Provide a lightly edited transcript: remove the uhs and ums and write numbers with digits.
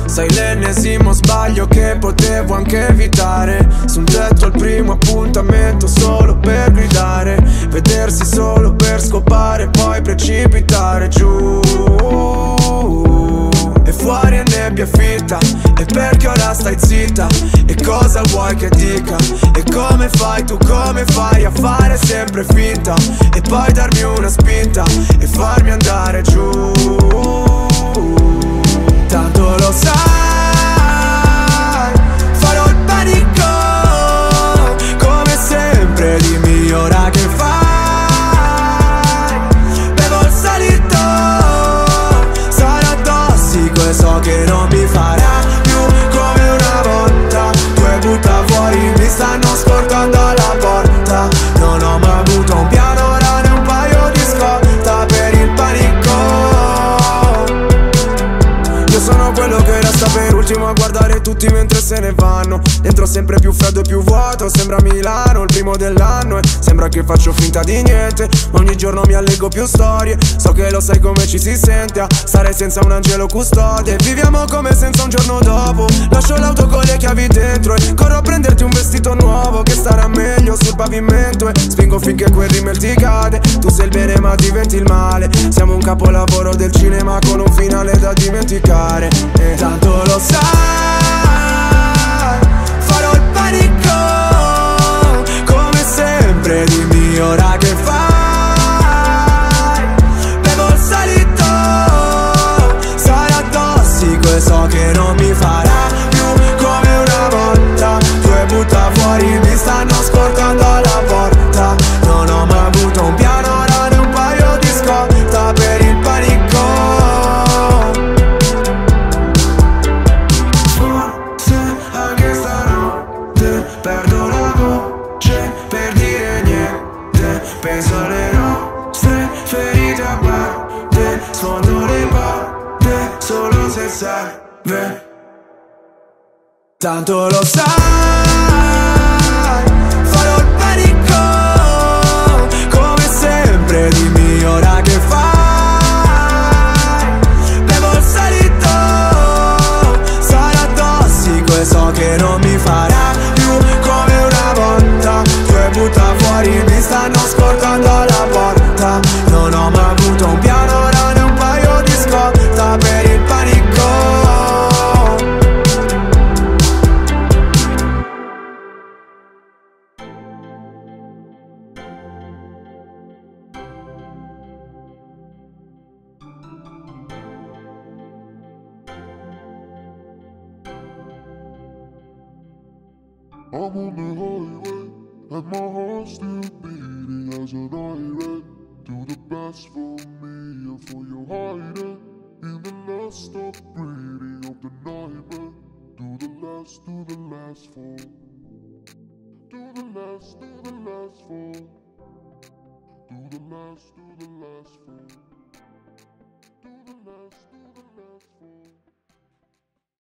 Sei l'ennesimo sbaglio che potevo anche evitare. Su un tetto al primo appuntamento solo per gridare, vedersi solo per scopare, poi precipitare giù. E fuori è nebbia fitta, e perché ora stai zitta? E cosa vuoi che dica? E come fai tu, come fai a fare sempre finta? E poi darmi una spinta e farmi andare giù. Tanto lo sai, farò il panico. Come sempre dimmi ora che fai. Bevo il salito, sarà tossico e so che non mi farà più come una volta. Tu e butta fuori, mi stanno scortando alla porta. Non ho mai avuto un piano, ora né un paio di scorta per il panico. Io sono quello che resta per ultimo a guardare tutti mentre se ne vanno. Dentro sempre più freddo e più vuoto, sembra Milano il primo dell'anno. E sembra che faccio finta di niente, ogni giorno mi allego più storie. So che lo sai come ci si sente a stare senza un angelo custode. Viviamo come senza un giorno dopo. Lascio l'auto con le chiavi dentro e corro a prenderti un vestito nuovo che starà meglio sul pavimento. E spingo finché quel rimel ti cade. Tu sei il bene ma diventi il male. Siamo un capolavoro del cinema con un finale da dimenticare. E tanto lo sai, farò il panico. Come sempre dimmi ora che fai. Bevo il salito, sarà tossico e so che non mi farà più come una volta. Tu e butta fuori, mi stanno scortando alla porta. Non ho mai avuto un piano, ora né un paio di scorta per il panico. Perdo la voce per dire niente. Penso alle nostre ferite a parte. Sfondo le porte solo se serve. Tanto lo sai, farò il panico. Come sempre dimmi ora che fai. Bevo il salito, sarà tossico e so che non mi farà come una volta. Tu e butta fuori, mi stanno scortando alla porta. Non ho mai avuto un piano, ora né un paio di scorta per il panico. I'm on the highway, and my heart's still beating as an irate. Do the best for me and for your hiding in the last of breathing of the nightmare. Do the last for. Do the last for. Do the last for.